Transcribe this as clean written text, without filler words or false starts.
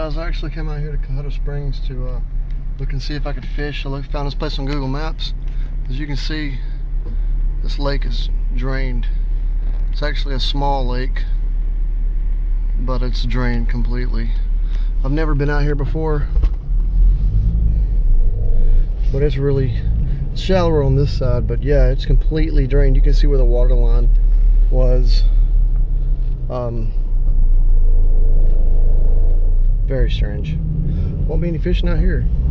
guys, I actually came out here to Cohutta Springs to look and see if I could fish. I found this place on Google Maps. As you can see, this lake is drained. It's actually a small lake, but it's drained completely. I've never been out here before, but it's shallower on this side, but yeah, it's completely drained. You can see where the water line was. Very strange. Won't be any fishing out here.